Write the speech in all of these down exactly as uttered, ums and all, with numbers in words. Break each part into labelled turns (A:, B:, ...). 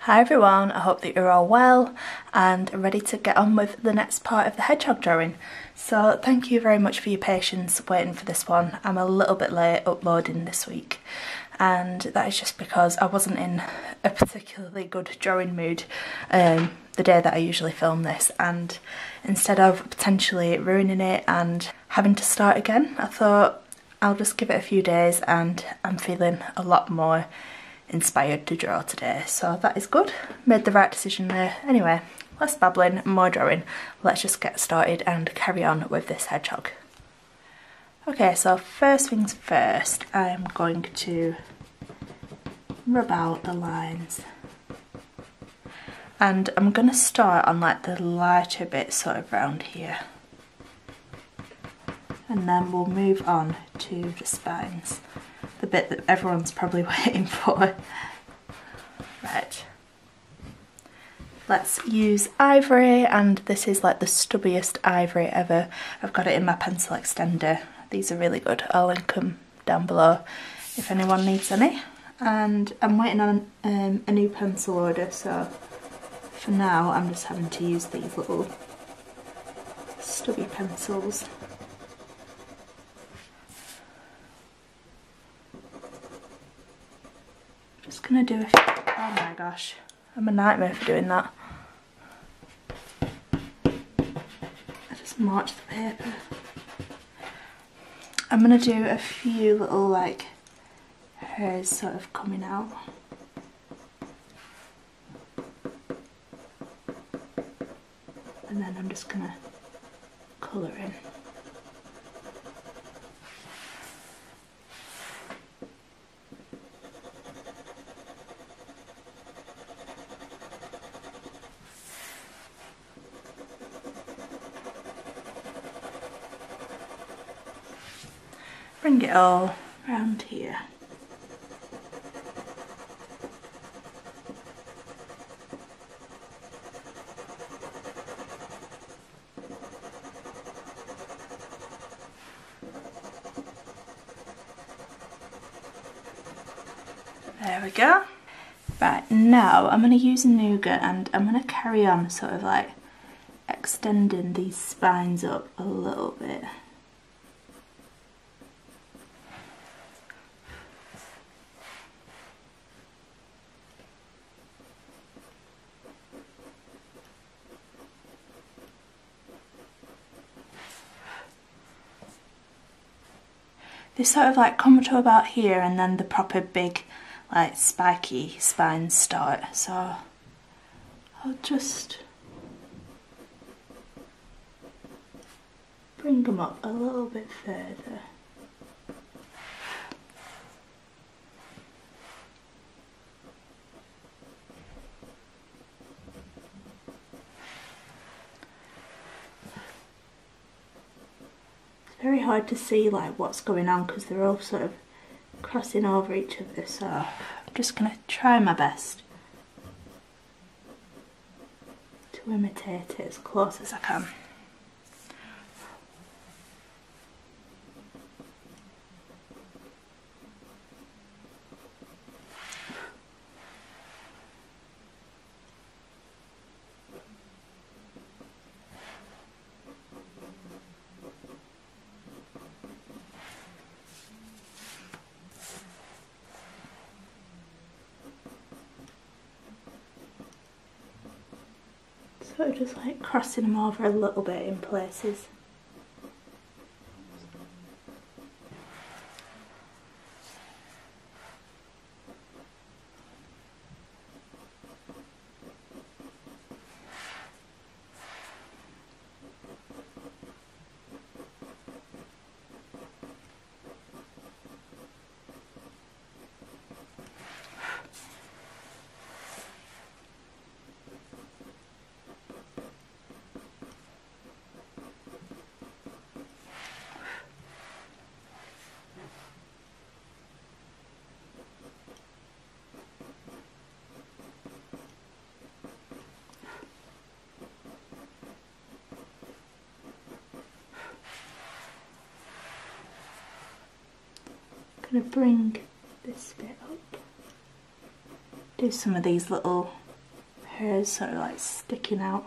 A: Hi everyone, I hope that you're all well and ready to get on with the next part of the hedgehog drawing. So thank you very much for your patience waiting for this one. I'm a little bit late uploading this week, and that is just because I wasn't in a particularly good drawing mood um, the day that I usually film this, and instead of potentially ruining it and having to start again, I thought I'll just give it a few days and I'm feeling a lot more inspired to draw today, so that is good. Made the right decision there. Anyway, less babbling, more drawing. Let's just get started and carry on with this hedgehog. Okay, so first things first, I'm going to rub out the lines, and I'm going to start on like the lighter bit sort of round here, and then we'll move on to the spines, the bit that everyone's probably waiting for. Right, let's use Ivory, and this is like the stubbiest Ivory ever. I've got it in my pencil extender. These are really good. I'll link them down below if anyone needs any. And I'm waiting on um, a new pencil order, so for now I'm just having to use these little stubby pencils. Just gonna do a few, oh my gosh, I'm a nightmare for doing that. I just marched the paper. I'm gonna do a few little like hairs sort of coming out. And then I'm just gonna colour in. Bring it all round here. There we go. Right, now I'm going to use Nougat, and I'm going to carry on sort of like extending these spines up a little bit. They sort of like come to about here, and then the proper big like spiky spines start, so I'll just bring them up a little bit further. Very hard to see like what's going on because they're all sort of crossing over each other, so I'm just going to try my best to imitate it as close as I can. Sort of just like crossing them over a little bit in places. I'm going to bring this bit up, do some of these little hairs sort of like sticking out.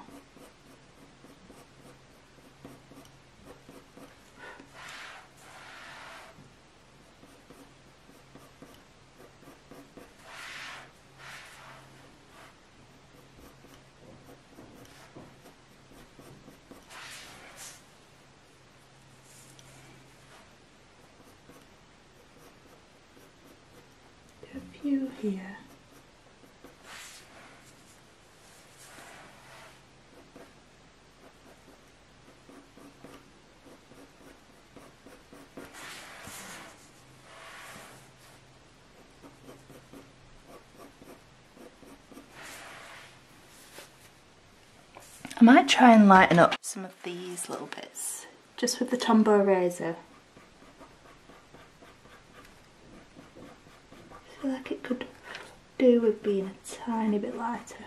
A: A few here. I might try and lighten up some of these little bits, just with the Tombow razor. I feel like it could do with being a tiny bit lighter.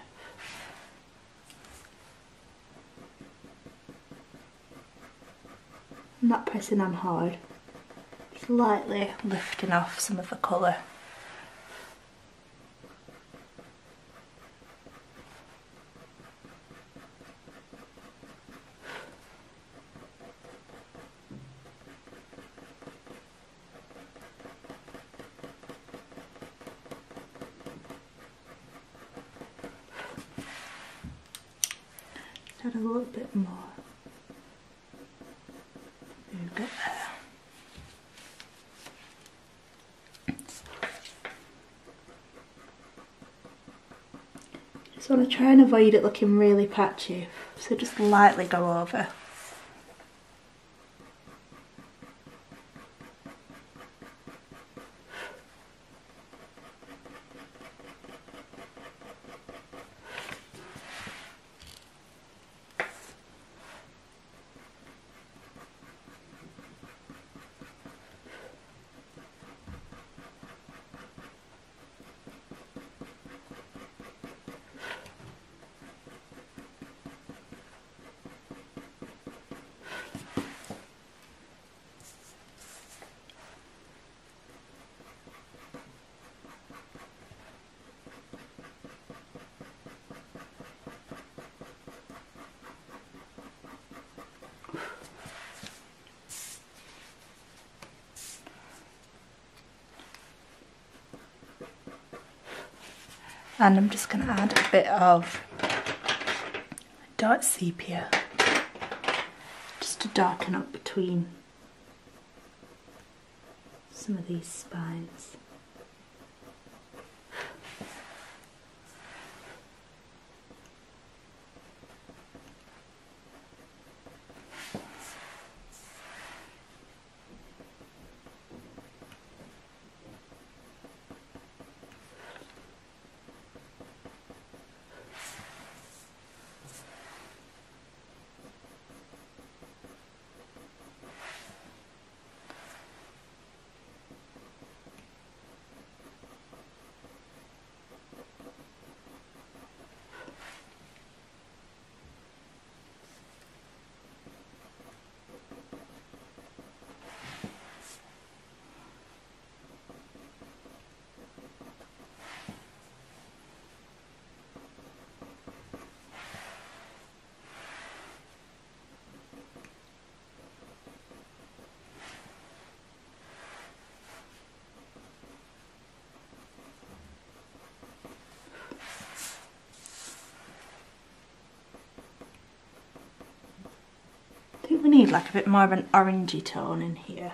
A: I'm not pressing on hard, just lightly lifting off some of the colour. Add a little bit more Nougat there. Just want to try and avoid it looking really patchy, so just lightly go over. And I'm just going to add a bit of dark sepia, just to darken up between some of these spines. I think we need like a bit more of an orangey tone in here.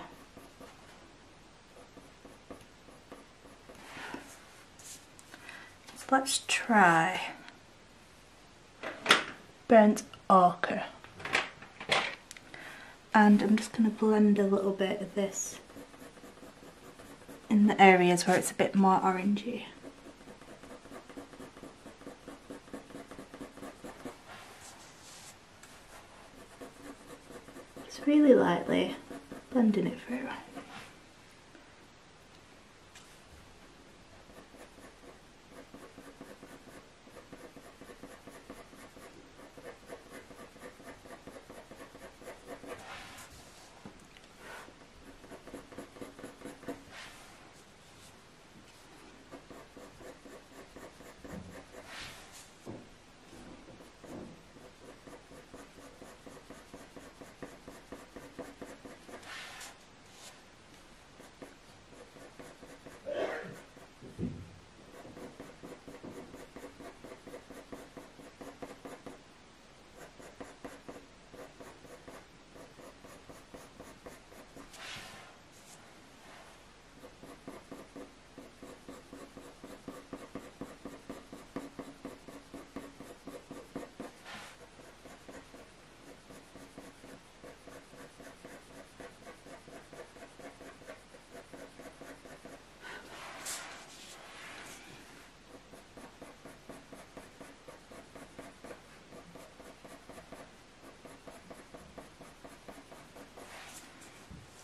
A: So let's try burnt ochre. And I'm just going to blend a little bit of this in the areas where it's a bit more orangey. Just really lightly blending it through.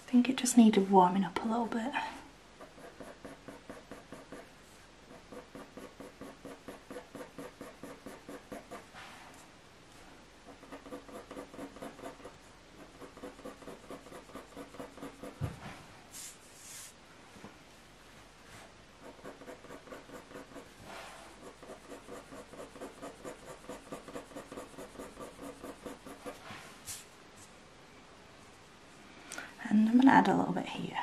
A: I think it just needed warming up a little bit. And I'm going to add a little bit here.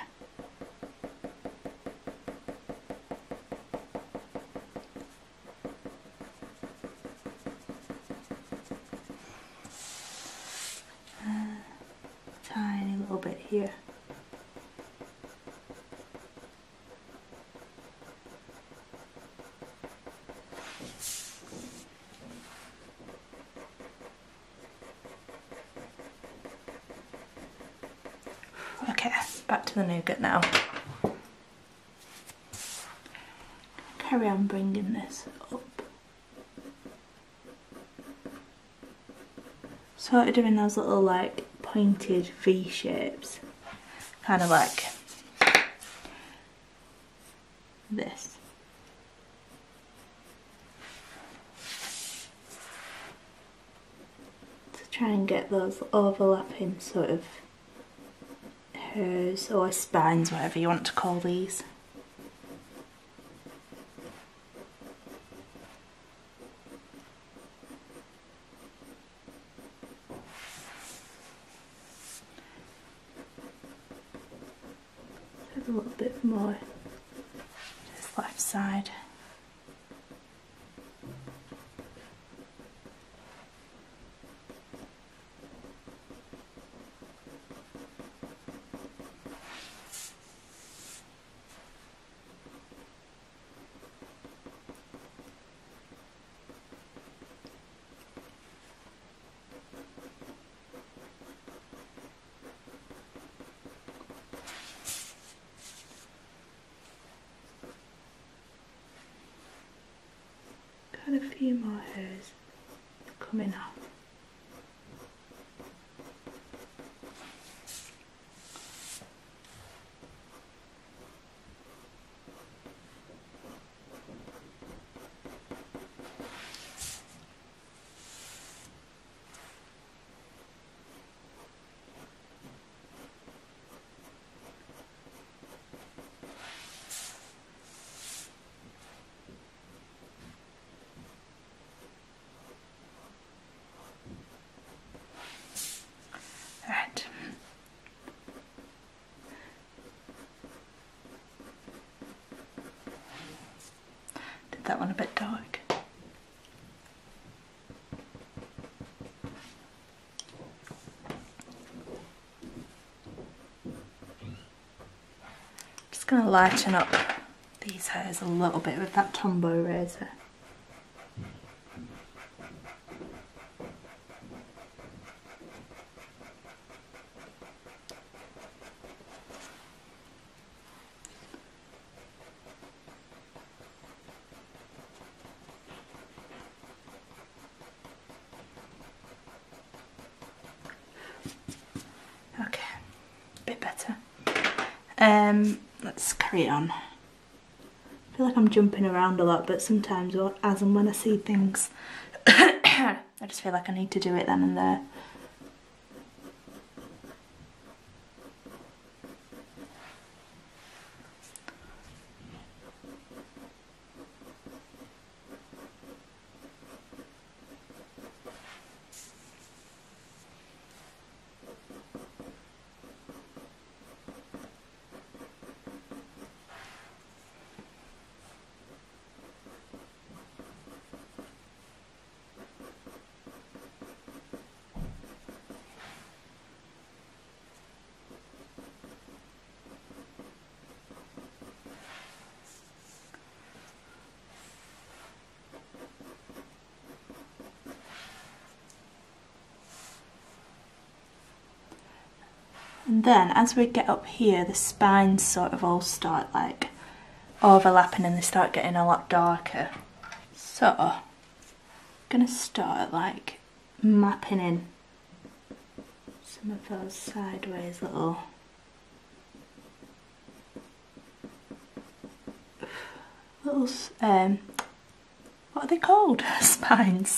A: Uh, tiny little bit here. Okay, back to the nougat now. Carry on bringing this up. Sort of doing those little like pointed V shapes. Kind of like this. To try and get those overlapping sort of hairs or spines, whatever you want to call these. A little bit more this left side. Got a few more hairs coming off. That one a bit dark. Just going to lighten up these hairs a little bit with that Tombow razor. Um, let's carry on. I feel like I'm jumping around a lot, but sometimes as and when I see things, I just feel like I need to do it then and there. And then as we get up here, the spines sort of all start like overlapping and they start getting a lot darker. So I'm gonna start like mapping in some of those sideways little little, um, what are they called? Spines.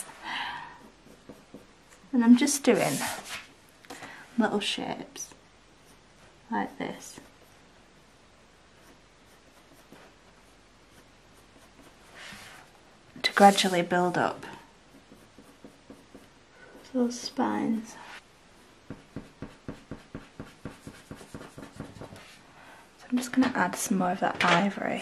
A: And I'm just doing little shapes like this. To gradually build up those spines. So I'm just going to add some more of that ivory.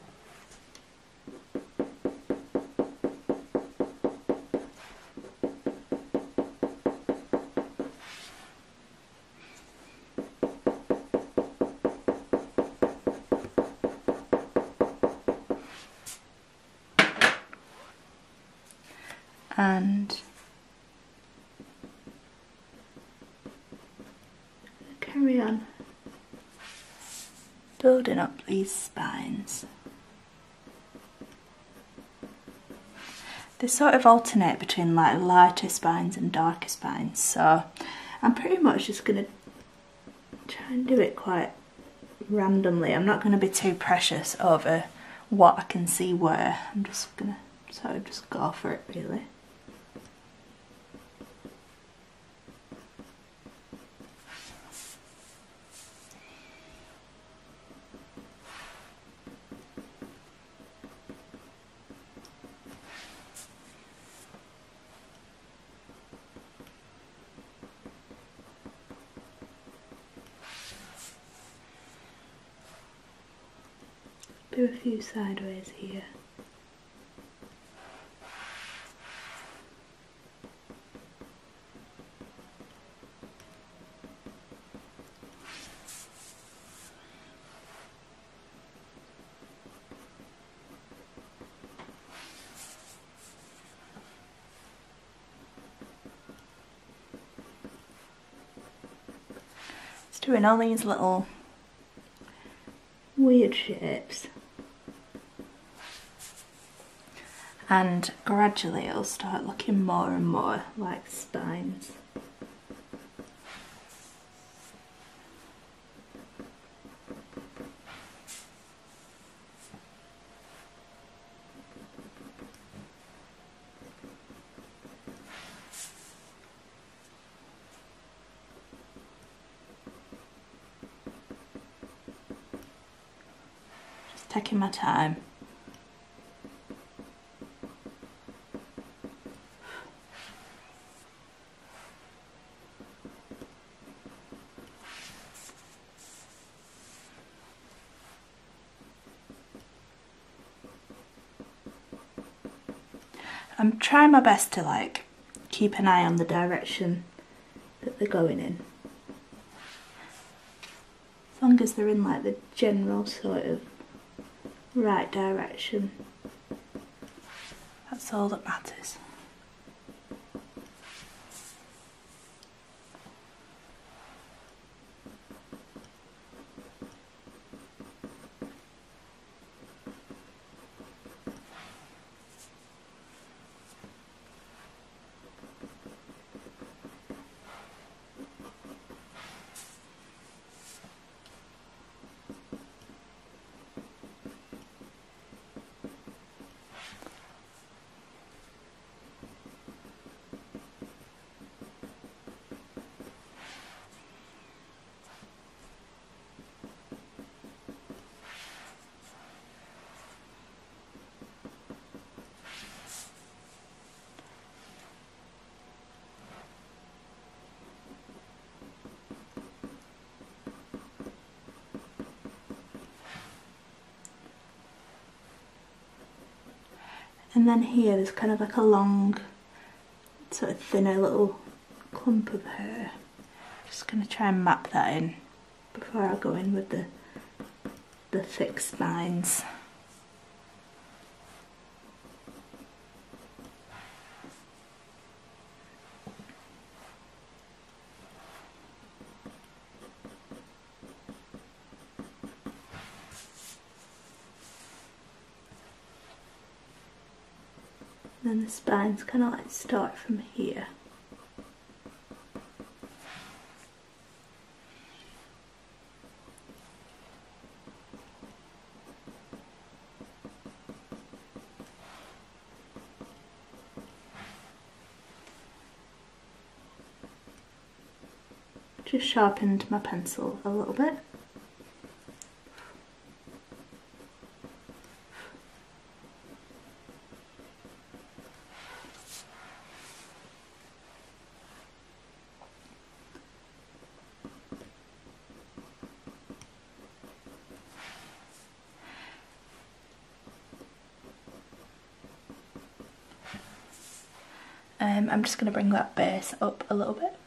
A: And carry on building up these spines. They sort of alternate between like lighter spines and darker spines, so I'm pretty much just going to try and do it quite randomly. I'm not going to be too precious over what I can see where. I'm just going to sort of just go for it really. Do a few sideways here. It's doing all these little weird shapes. And gradually it'll start looking more and more like spines. Just taking my time. I'm trying my best to like keep an eye on the direction that they're going in. As long as they're in like the general sort of right direction, that's all that matters. And then here there's kind of like a long, sort of thinner little clump of hair. Just going to try and map that in before I go in with the, the thick spines. And then the spines kind of like start from here. just sharpened my pencil a little bit. Um, I'm just going to bring that base up a little bit.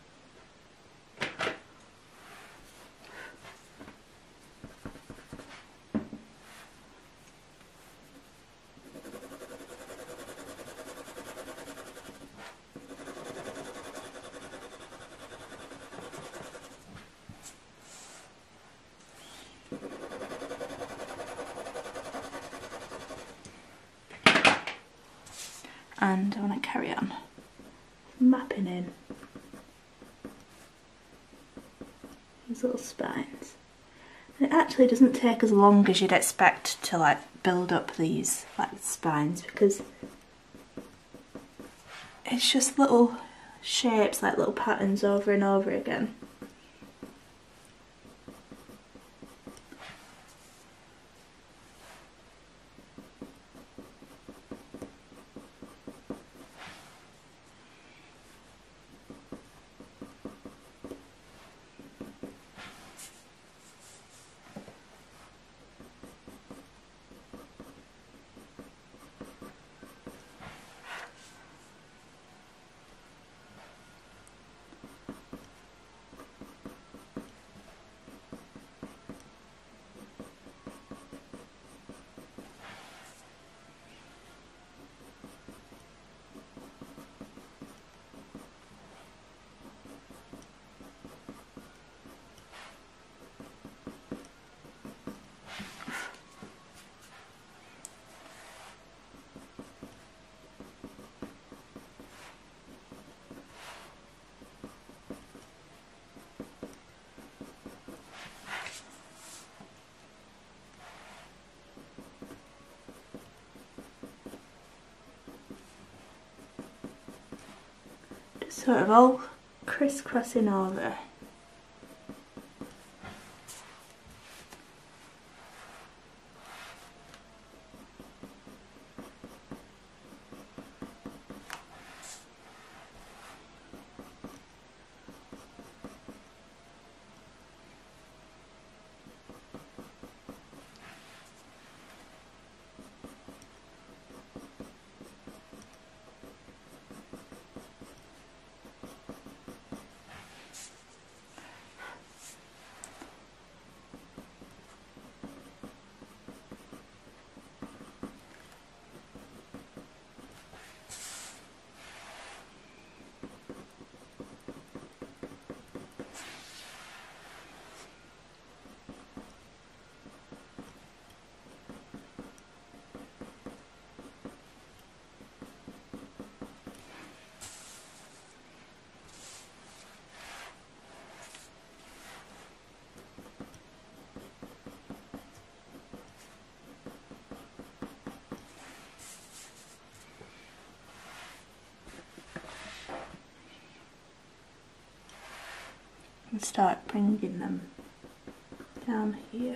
A: And I want to carry on mapping in these little spines. And it actually doesn't take as long as you'd expect to like build up these like spines, because it's just little shapes, like little patterns over and over again. Sort of all crisscrossing over. And start bringing them down here.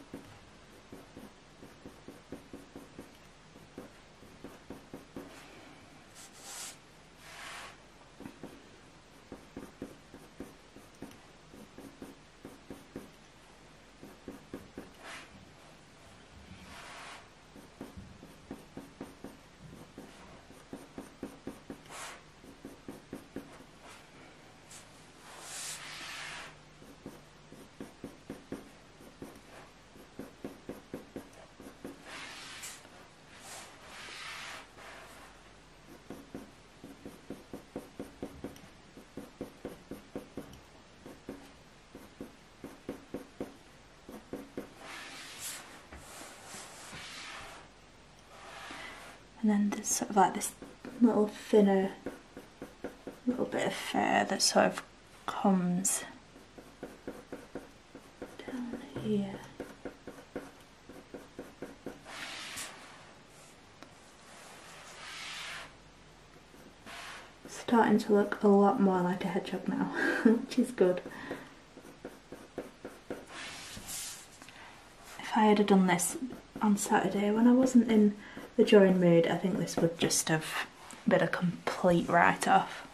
A: And then there's sort of like this little thinner little bit of fur that sort of comes down here. Starting to look a lot more like a hedgehog now, which is good. if I had done this on Saturday when I wasn't in the drawing mood, I think this would just have been a complete write-off.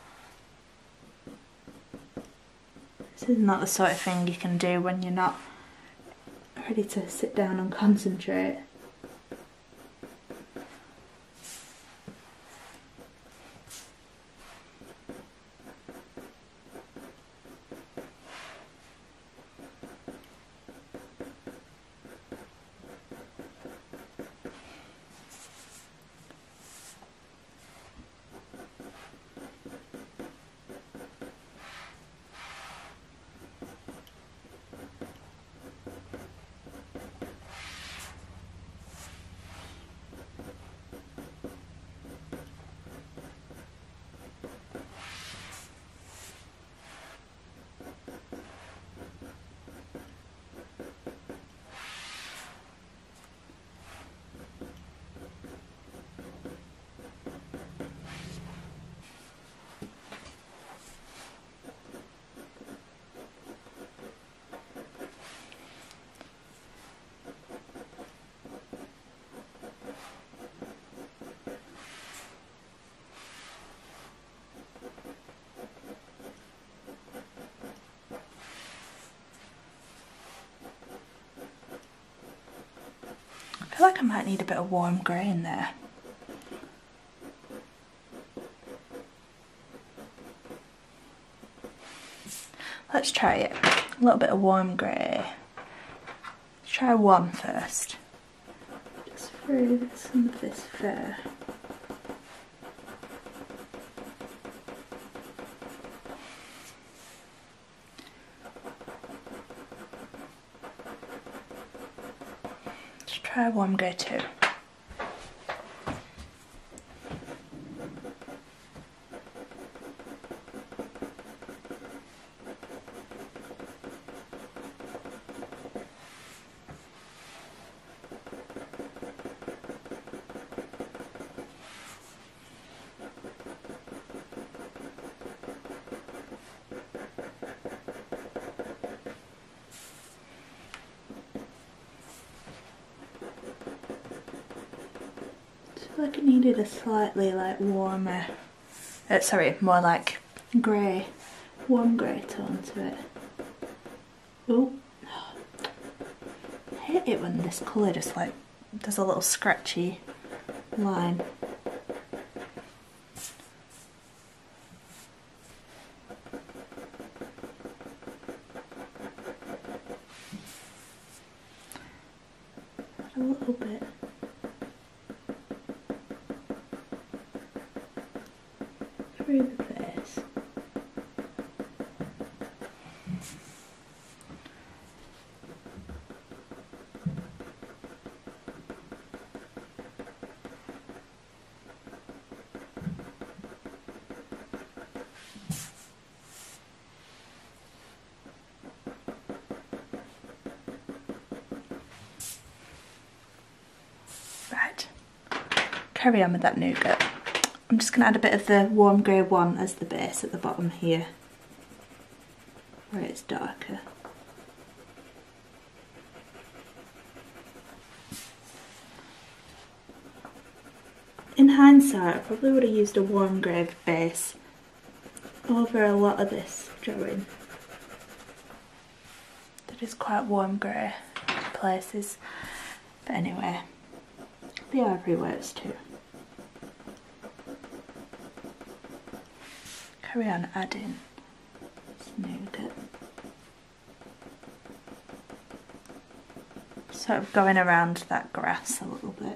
A: This is not the sort of thing you can do when you're not ready to sit down and concentrate. I feel like I might need a bit of warm grey in there. Let's try it. A little bit of warm grey. Let's try one first. Just through some of this fur. Try warm grey too. Like it needed a slightly like warmer, uh, sorry, more like grey, warm grey tone to it. Oh, I hate it when this colour just like does a little scratchy line. Add a little bit. Through the face. Right, carry on with that nougat. I'm just going to add a bit of the warm grey one as the base at the bottom here, where it's darker. In hindsight, I probably would have used a warm grey base over a lot of this drawing. That is quite warm grey in places, but anyway, the ivory works too. Carry on adding this nougat. Sort of going around that grass a little bit.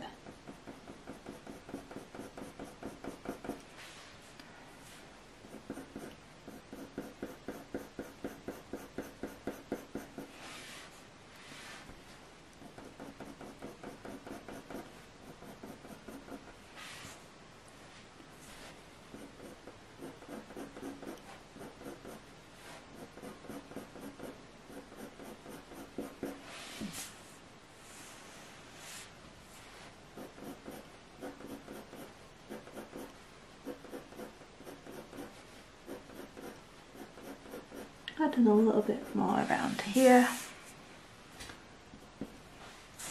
A: Adding a little bit more around here.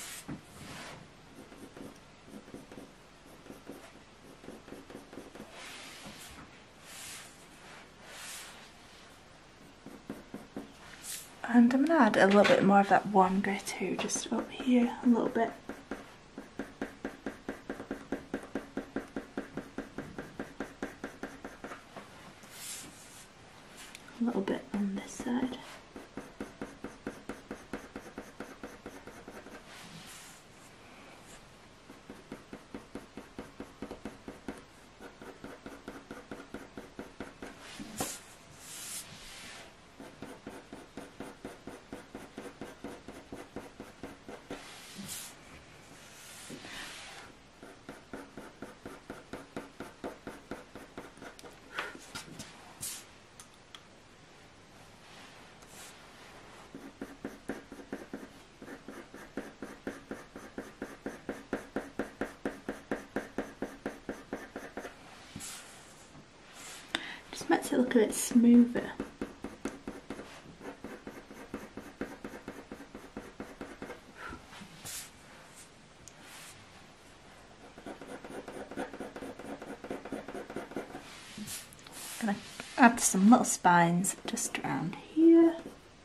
A: And I'm going to add a little bit more of that warm grey too, just up here a little bit. A little bit on this side. Just makes it look a bit smoother. Gonna add some little spines just around here.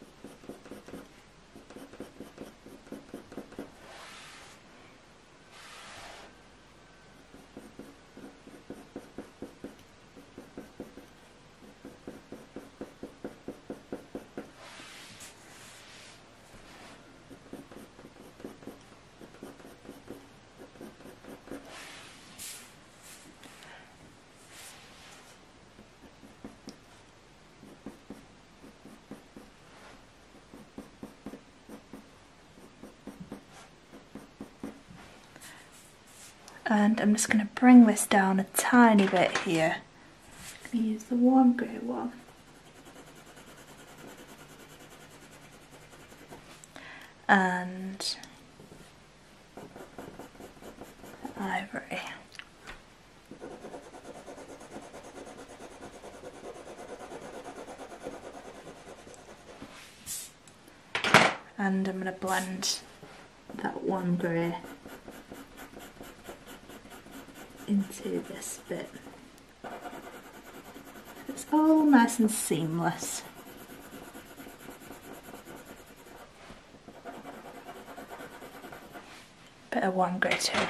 A: And I'm just going to bring this down a tiny bit here. I'm going to use the warm grey one. And Ivory. And I'm going to blend that warm grey into this bit. It's all nice and seamless. Bit of warm grey too.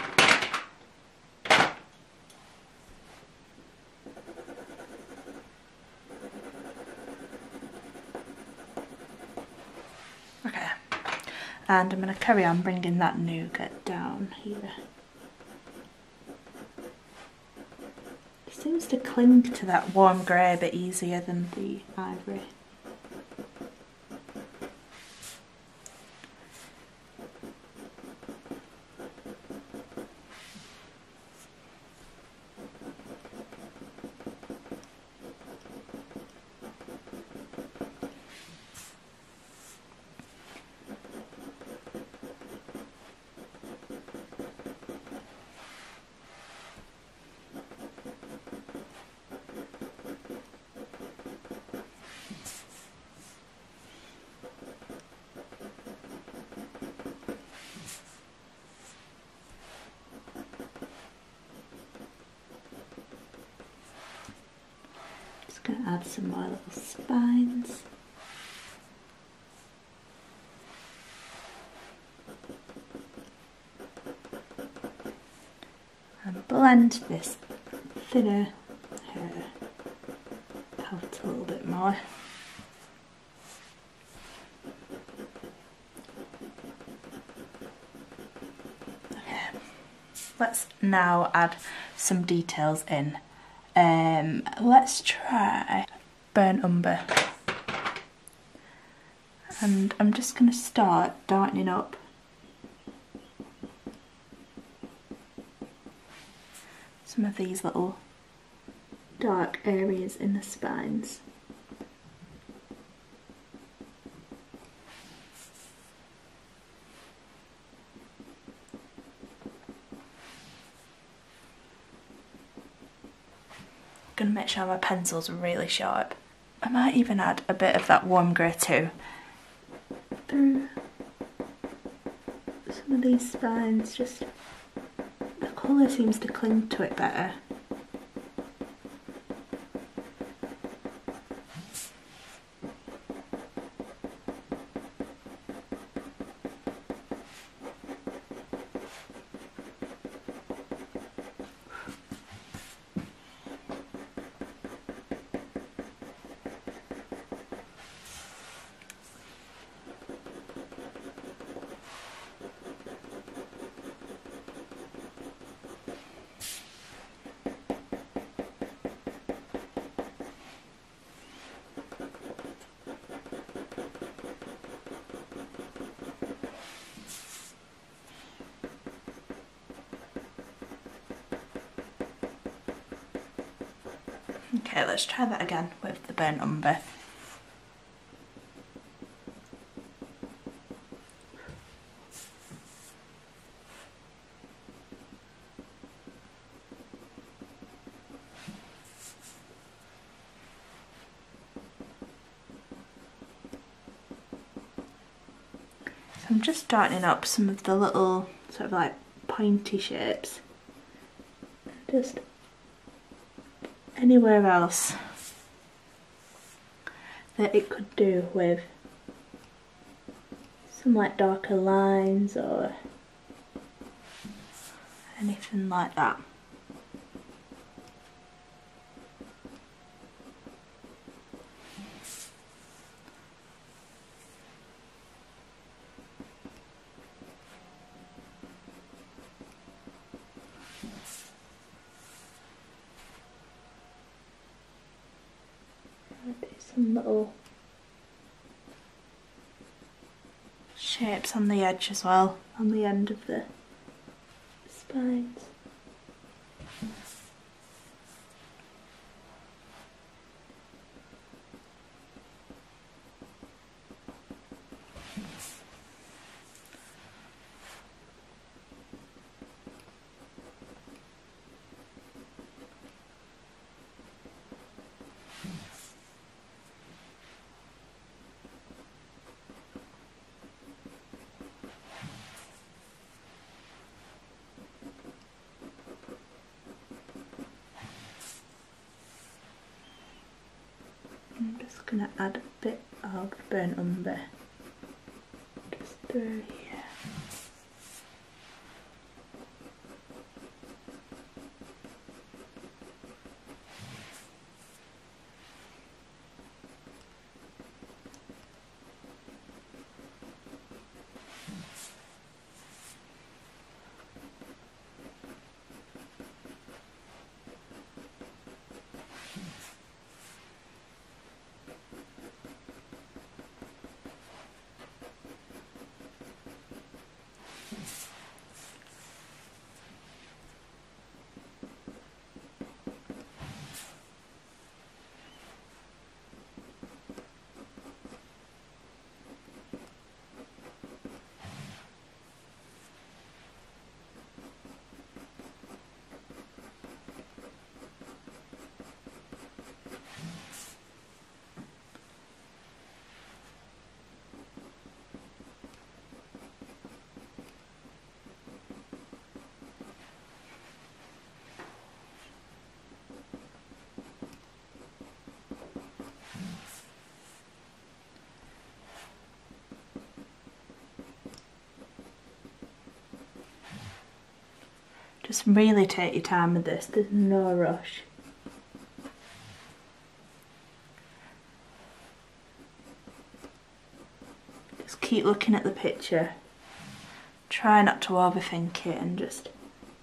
A: Okay, and I'm going to carry on bringing that nougat down here. Seems to cling to that warm grey a bit easier than the ivory. Going to add some more little spines. And blend this thinner hair out a little bit more. Okay, let's now add some details in. Um, let's try burnt umber, and I'm just going to start darkening up some of these little dark areas in the spines. Gonna make sure my pencil's really sharp. I might even add a bit of that warm grey too through some of these spines. Just the colour seems to cling to it better. Okay, let's try that again with the burnt umber. So I'm just darkening up some of the little sort of like pointy shapes. Just anywhere else that it could do with some like darker lines or anything like that. I'll do some little shapes on the edge as well, on the end of the spines. I'm just going to add a bit of burnt umber just through here. Just really take your time with this, there's no rush. Just keep looking at the picture, try not to overthink it and just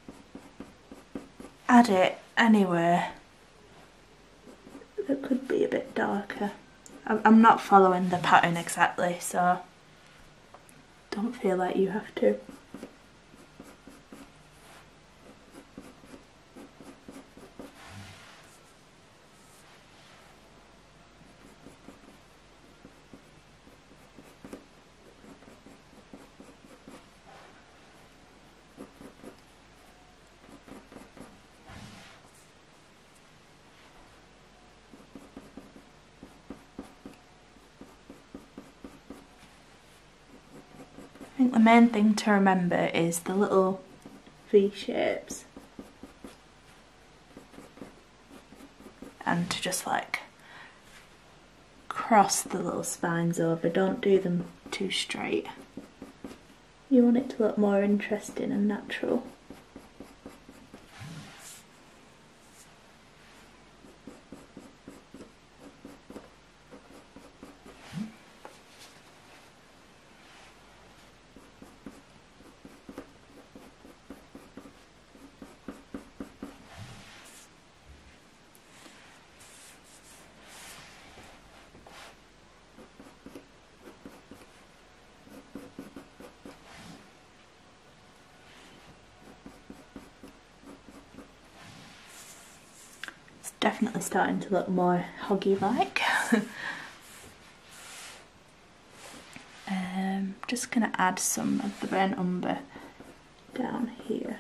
A: add it anywhere that could be a bit darker. I'm not following the pattern exactly, so don't feel like you have to. I think the main thing to remember is the little V shapes and to just like cross the little spines over, don't do them too straight. You want it to look more interesting and natural. definitely starting to look more hoggy-like. um, just going to add some of the burnt umber down here.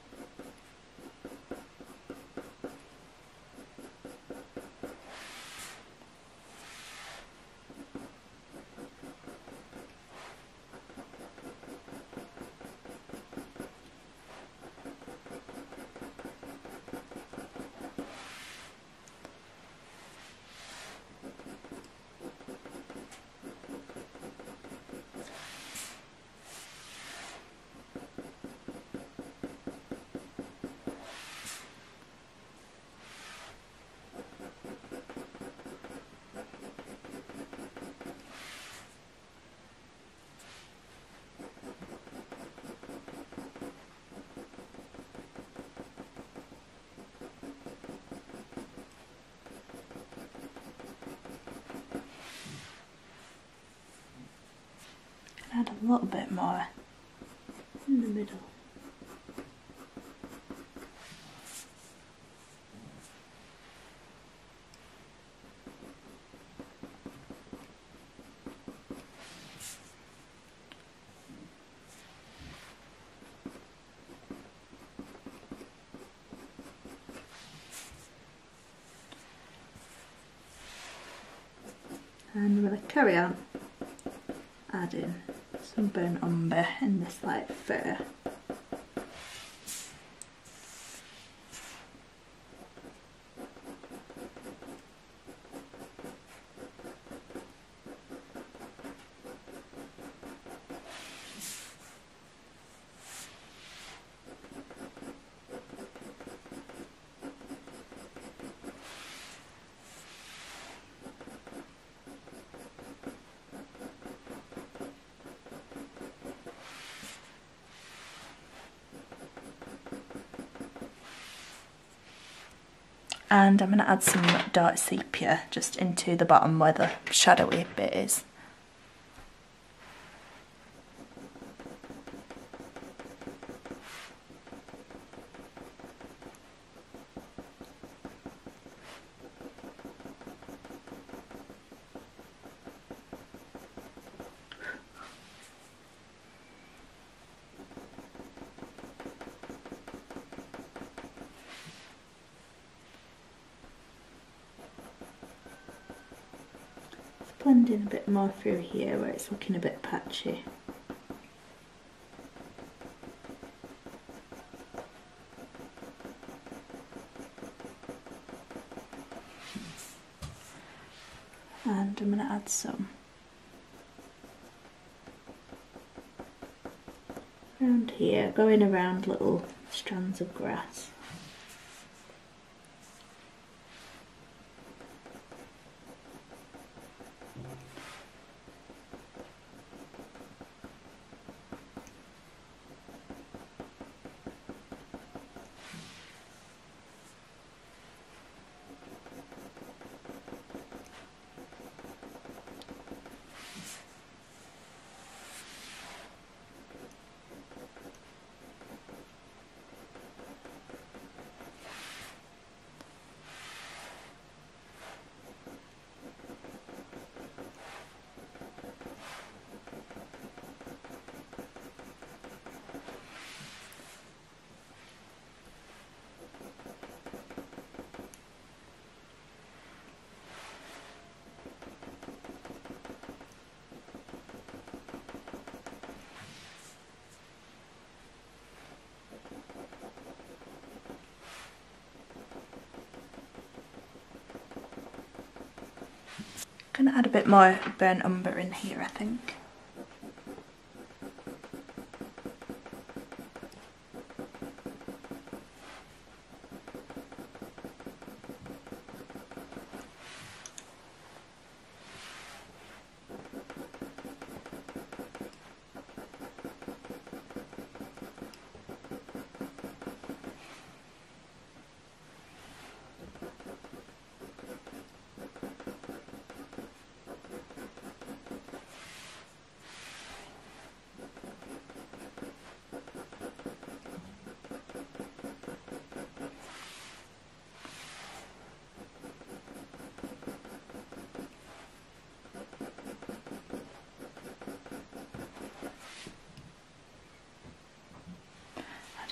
A: Add a little bit more in the middle. And we're going to carry on adding some burnt umber in this light fur. And I'm going to add some dark sepia just into the bottom where the shadowy bit is. Blend in a bit more through here where it's looking a bit patchy. And I'm going to add some around here, going around little strands of grass. I'm going to add a bit more burnt umber in here, I think.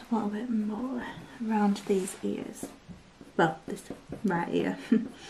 A: a little bit more around these ears. Well, this right ear.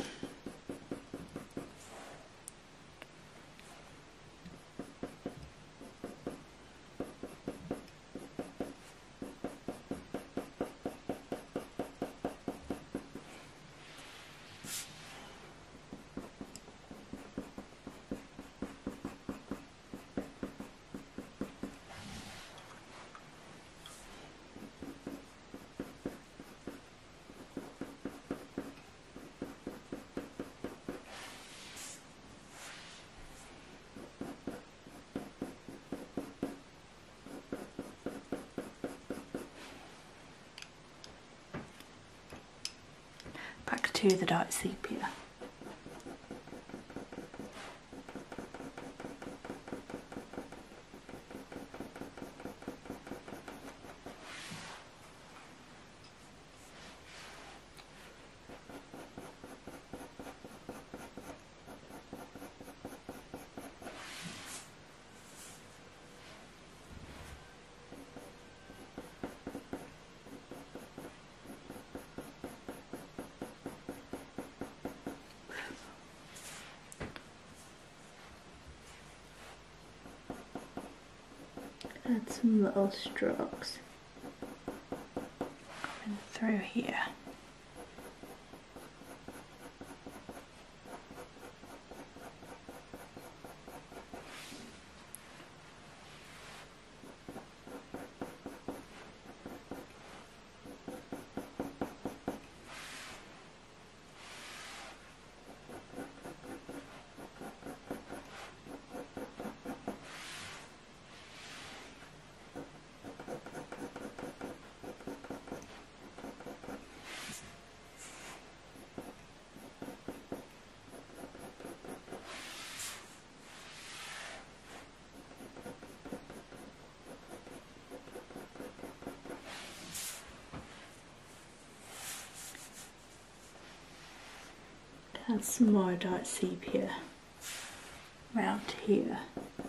A: Back to the dark sepia. Add some little strokes coming through here. Add some more dark sepia around here.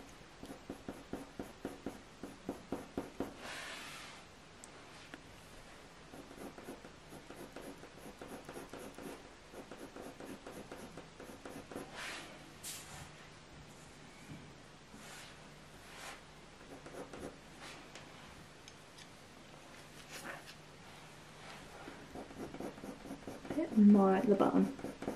A: A bit more at the bottom.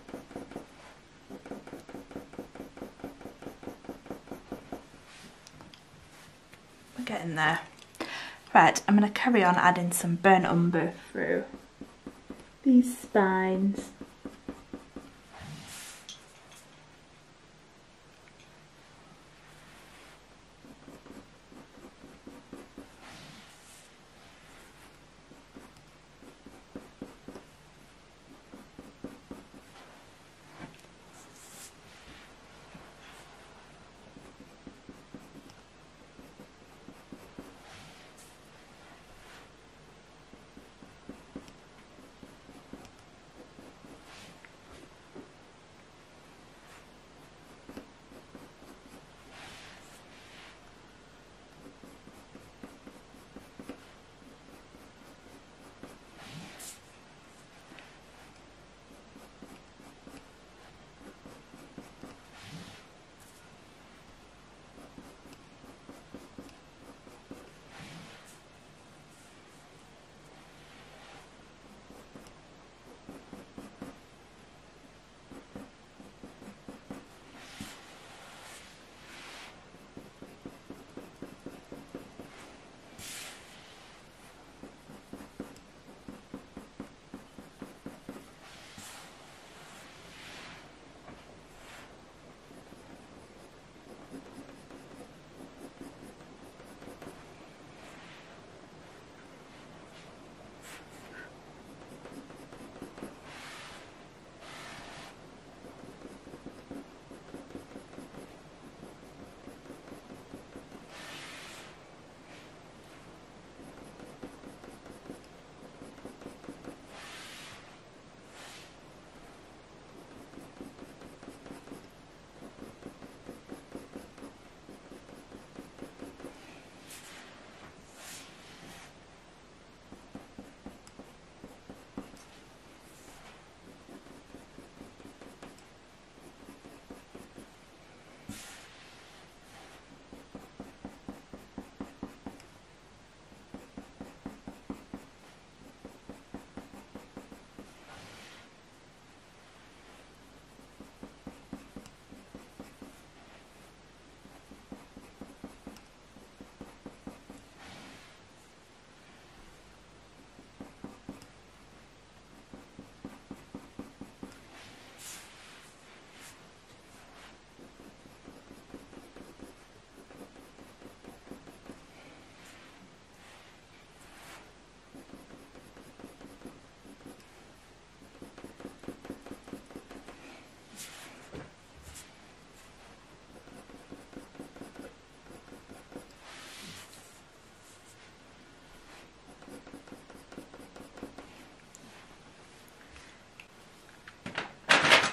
A: Getting there. Right, I'm going to carry on adding some burnt umber through these spines.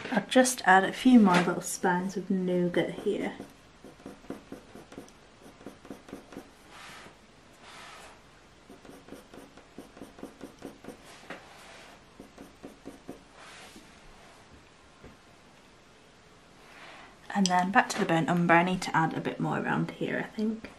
A: I'll just add a few more little spines of Nougat here. And then back to the burnt umber, I need to add a bit more around here, I think.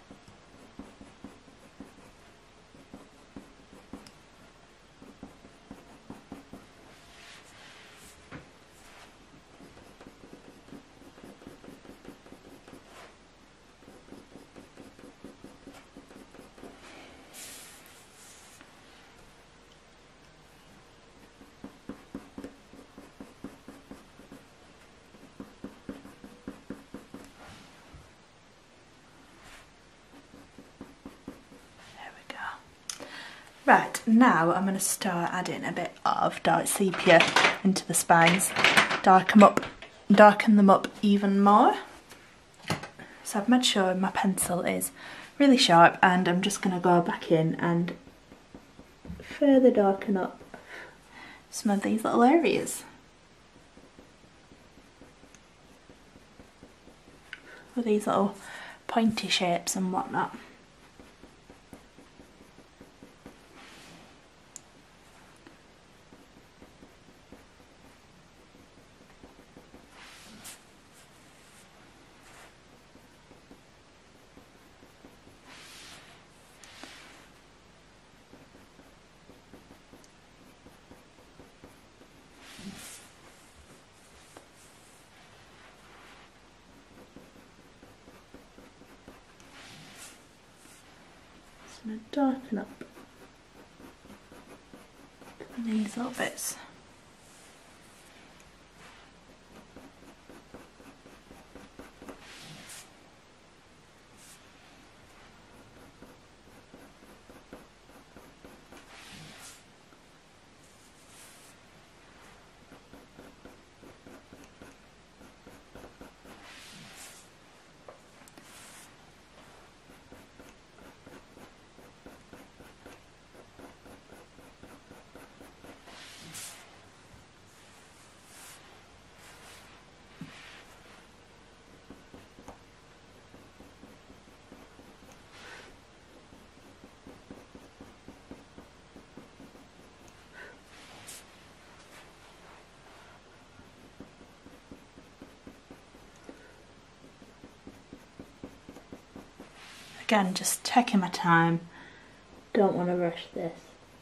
A: Right, now I'm going to start adding a bit of dark sepia into the spines, darken up, darken them up even more. So I've made sure my pencil is really sharp, and I'm just going to go back in and further darken up some of these little areas with these little pointy shapes and whatnot. I'm going to darken up these little bits. Again, just taking my time, don't want to rush this.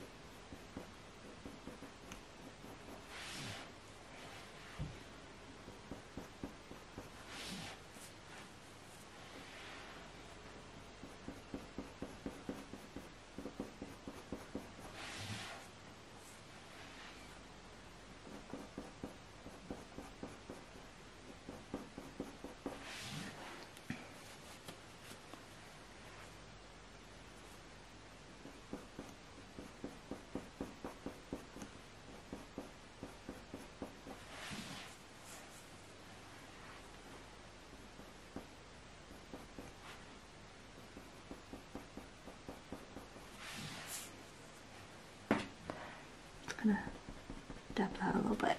A: Gonna dab that a little bit.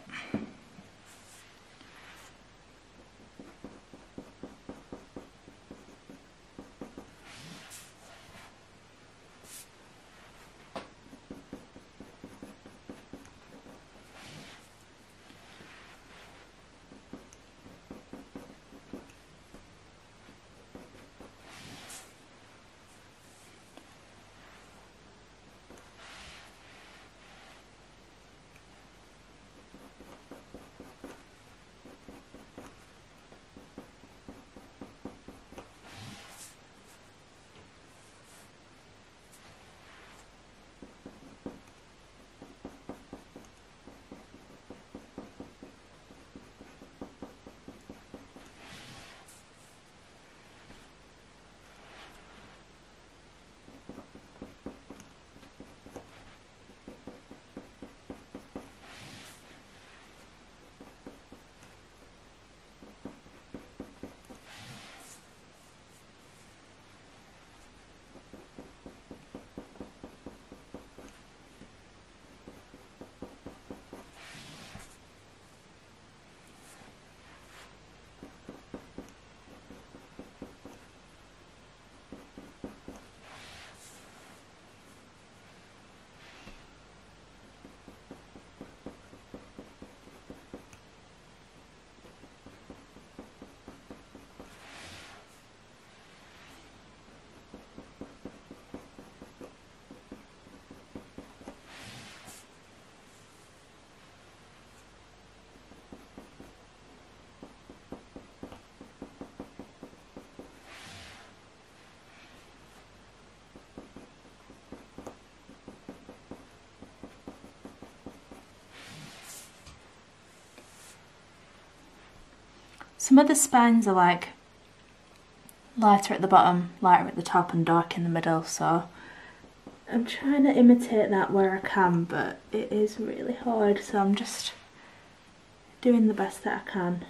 A: Some of the spines are like lighter at the bottom, lighter at the top and dark in the middle, so I'm trying to imitate that where I can, but it is really hard, so I'm just doing the best that I can.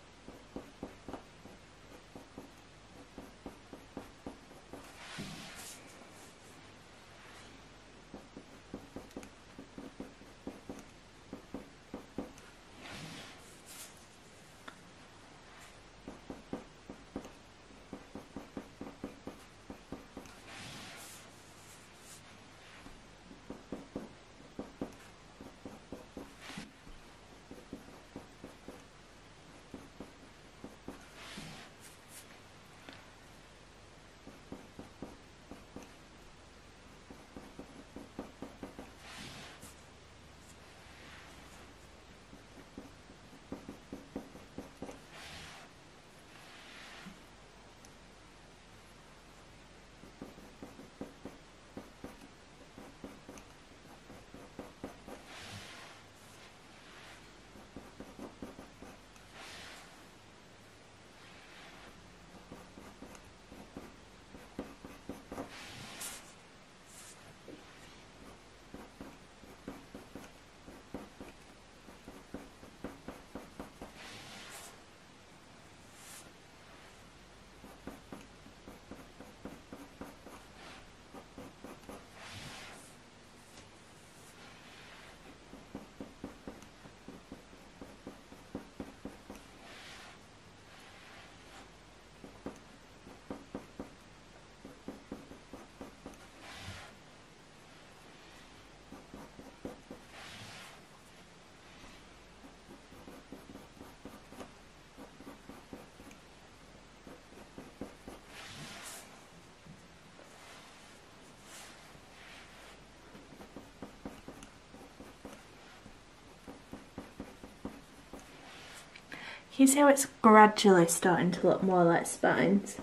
A: Can you see how it's gradually starting to look more like spines?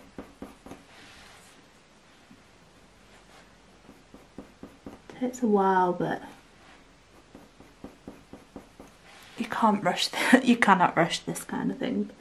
A: Takes a while, but you can't rush the, you cannot rush this kind of thing.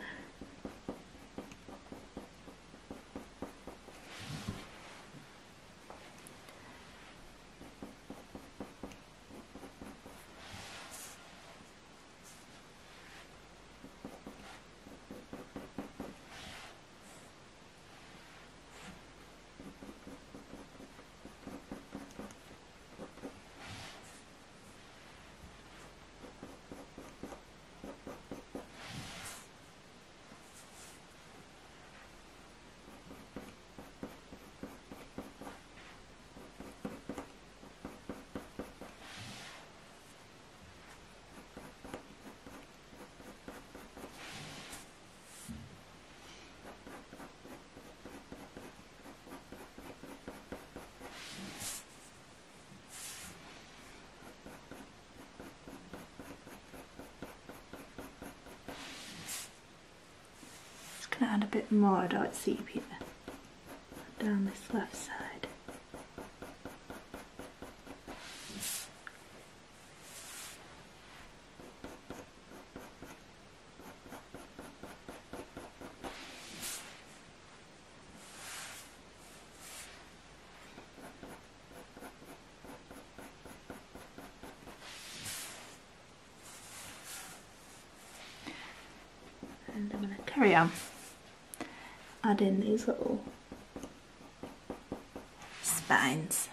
A: Gonna add a bit more dark sepia down this left side. And I'm going to carry on. Add in these little spines.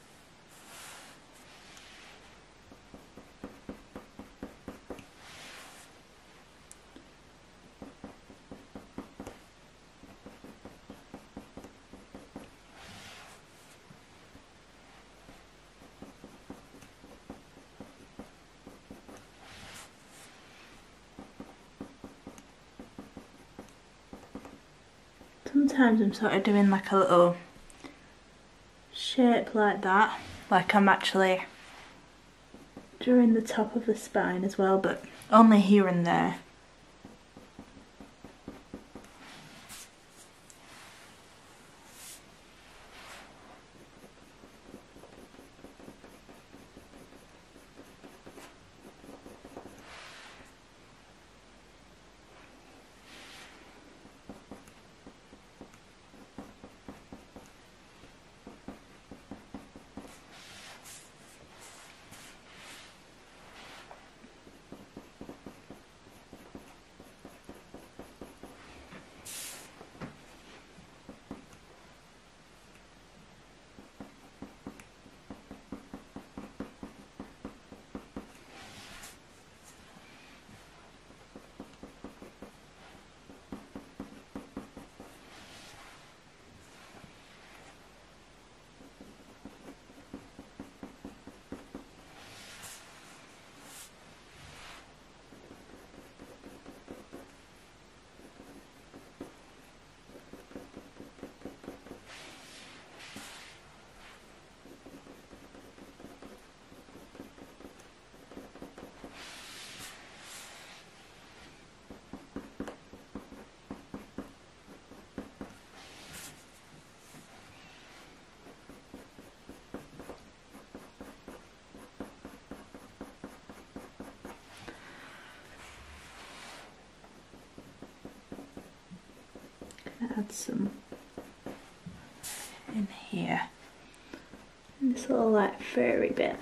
A: Sometimes I'm sort of doing like a little shape like that, like I'm actually drawing the top of the spine as well, but only here and there. Add some in here, in this little like furry bit.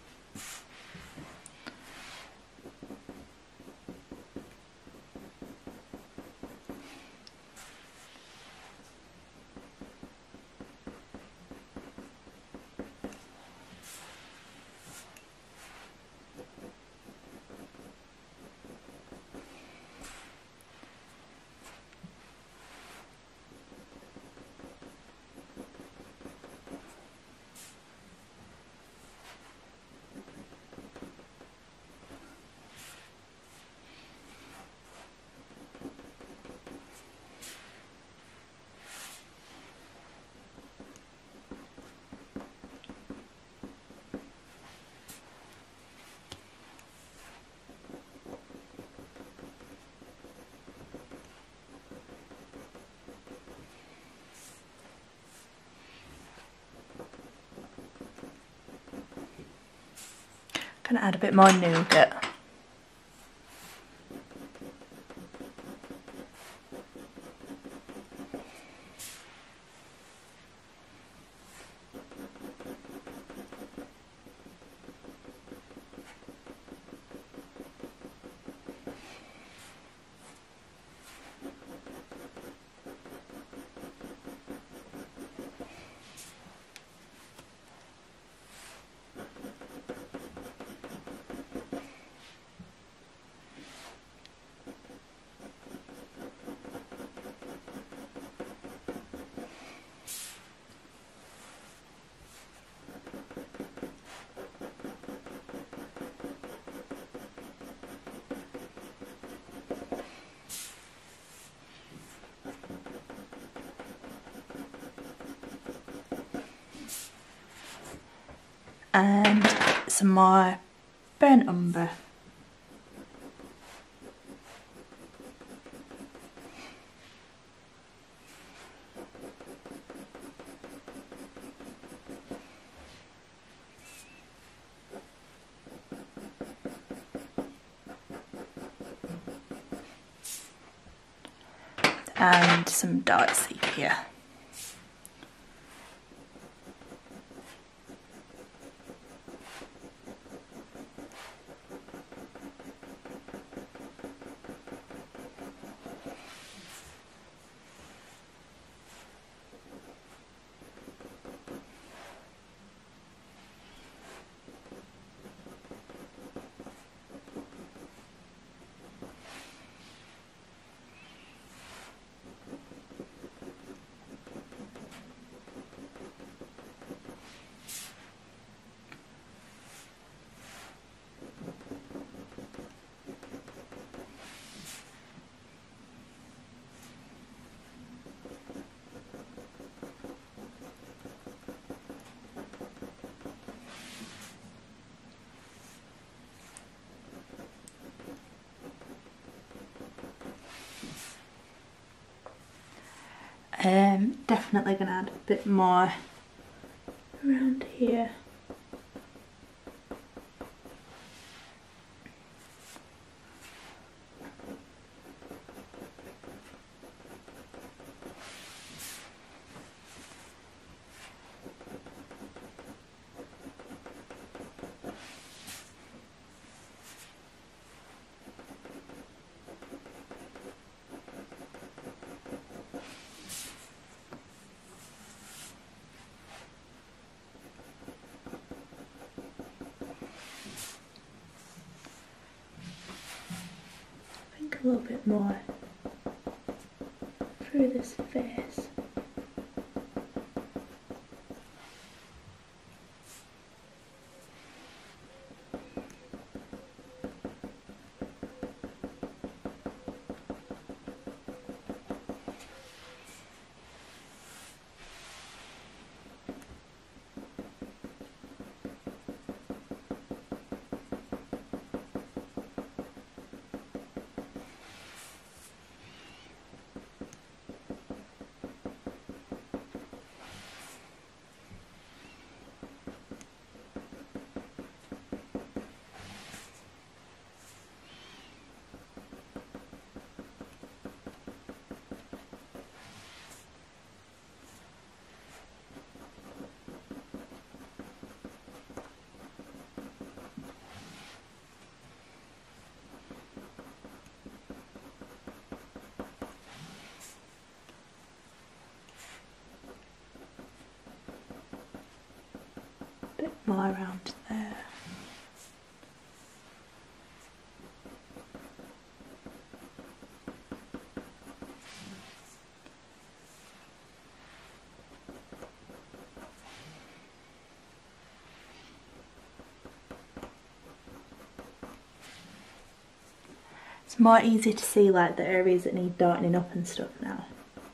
A: Gonna add a bit more nougat. And some more burnt umber. And some dark sepia. Um, definitely going to add a bit more around here. A little bit more through this face. more around there. It's more easy to see like the areas that need darkening up and stuff now.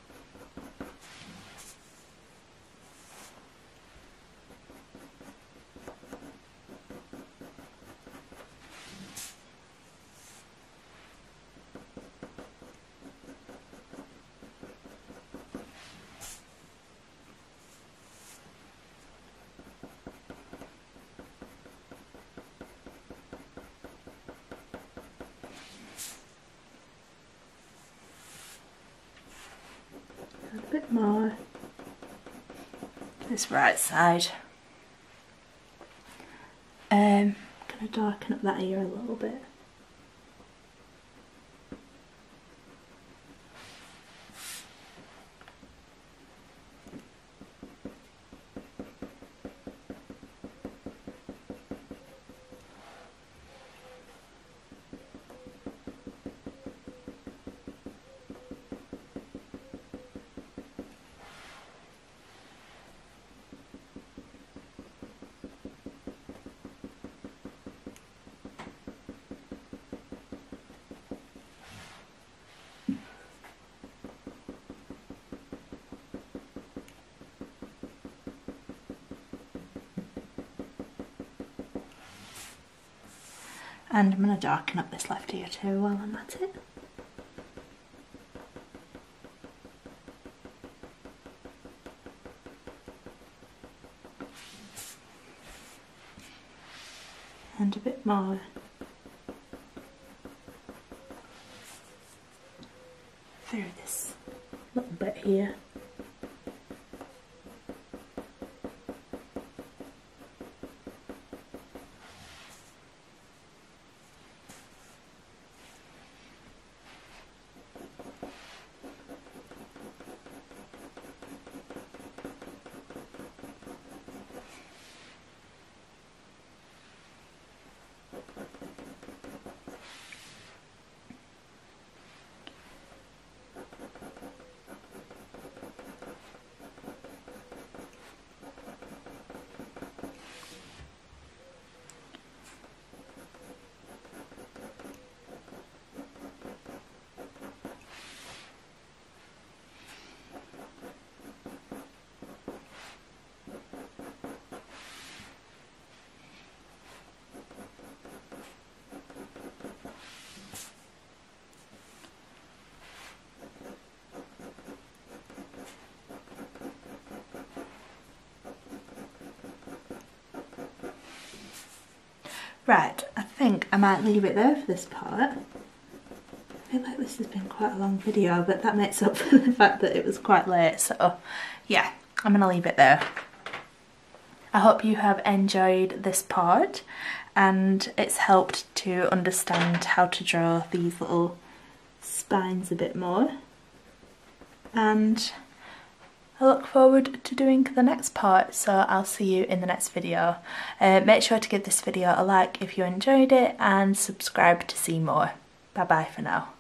A: A bit more this right side. Um, gonna darken up that ear a little bit. And I'm going to darken up this left ear too while I'm at it. And a bit more through this little bit here. Right, I think I might leave it there for this part. I feel like this has been quite a long video, but that makes up for the fact that it was quite late, so yeah, I'm gonna leave it there. I hope you have enjoyed this part and it's helped to understand how to draw these little spines a bit more, and I look forward to doing the next part, so I'll see you in the next video. Uh, make sure to give this video a like if you enjoyed it and subscribe to see more. Bye bye for now.